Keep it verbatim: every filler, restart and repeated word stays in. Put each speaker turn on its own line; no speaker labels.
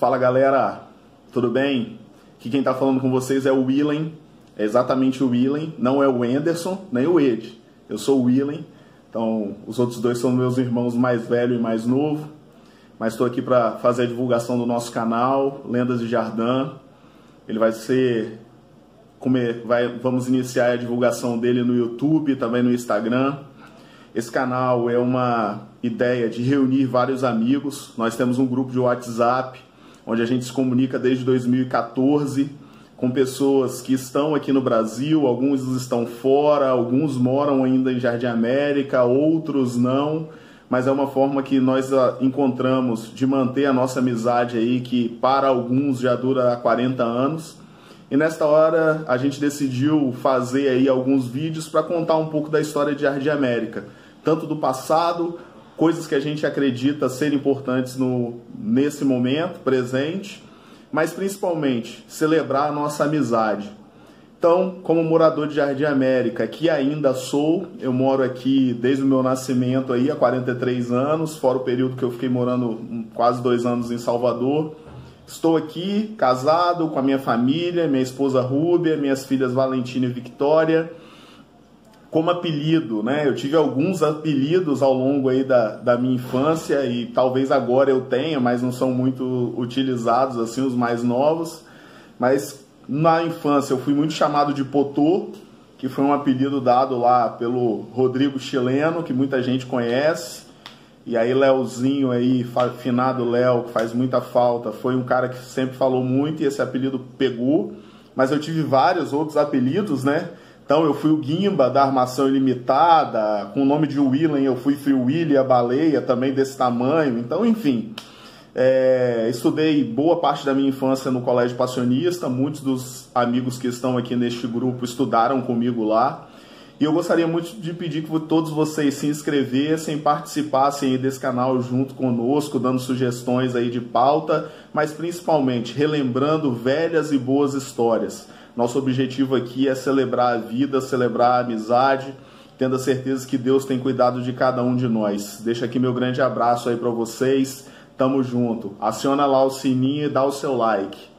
Fala galera, tudo bem? Aqui quem tá falando com vocês é o Willen, é exatamente o Willen, não é o Anderson, nem o Ed. Eu sou o Willen, então os outros dois são meus irmãos mais velho e mais novo, mas estou aqui para fazer a divulgação do nosso canal, Lendas de Jardim. Ele vai ser, vai, vamos iniciar a divulgação dele no YouTube, também no Instagram. Esse canal é uma ideia de reunir vários amigos. Nós temos um grupo de WhatsApp, onde a gente se comunica desde dois mil e quatorze, com pessoas que estão aqui no Brasil, alguns estão fora, alguns moram ainda em Jardim América, outros não, mas é uma forma que nós encontramos de manter a nossa amizade aí, que para alguns já dura há quarenta anos. E nesta hora a gente decidiu fazer aí alguns vídeos para contar um pouco da história de Jardim América, tanto do passado, coisas que a gente acredita ser importantes no, nesse momento presente, mas principalmente celebrar a nossa amizade. Então, como morador de Jardim América, que ainda sou, eu moro aqui desde o meu nascimento aí, há quarenta e três anos, fora o período que eu fiquei morando quase dois anos em Salvador. Estou aqui casado com a minha família, minha esposa Rúbia, minhas filhas Valentina e Victória. Como apelido, né? Eu tive alguns apelidos ao longo aí da, da minha infância e talvez agora eu tenha, mas não são muito utilizados assim, os mais novos. Mas na infância eu fui muito chamado de Potô, que foi um apelido dado lá pelo Rodrigo Chileno, que muita gente conhece. E aí Leozinho aí, finado Léo, que faz muita falta, foi um cara que sempre falou muito e esse apelido pegou. Mas eu tive vários outros apelidos, né? Então eu fui o Guimba da Armação Ilimitada, com o nome de Willen eu fui Free Willy, a baleia, também desse tamanho. Então, enfim, é, estudei boa parte da minha infância no Colégio Passionista, muitos dos amigos que estão aqui neste grupo estudaram comigo lá. E eu gostaria muito de pedir que todos vocês se inscrevessem, participassem aí desse canal junto conosco, dando sugestões aí de pauta, mas principalmente relembrando velhas e boas histórias. Nosso objetivo aqui é celebrar a vida, celebrar a amizade, tendo a certeza que Deus tem cuidado de cada um de nós. Deixa aqui meu grande abraço aí para vocês, tamo junto. Aciona lá o sininho e dá o seu like.